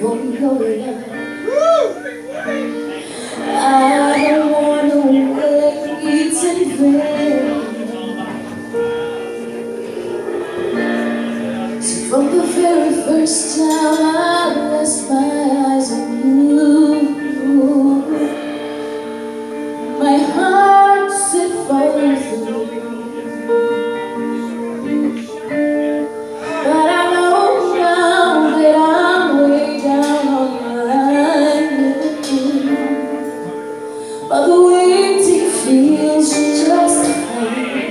for your love. I don't wanna wait in vain. So from the very first time I rest my eyes on you, my heart said follow through. But I know now that I'm way down on the line, but the waiting feels just fine.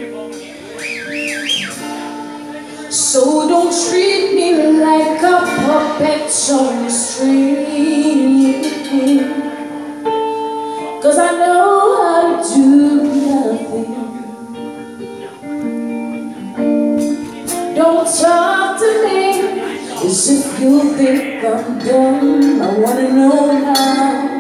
So don't treat me like a puppet on the string, 'cause I know how to do nothing. Don't talk to me as if you think I'm dumb. I wanna know now.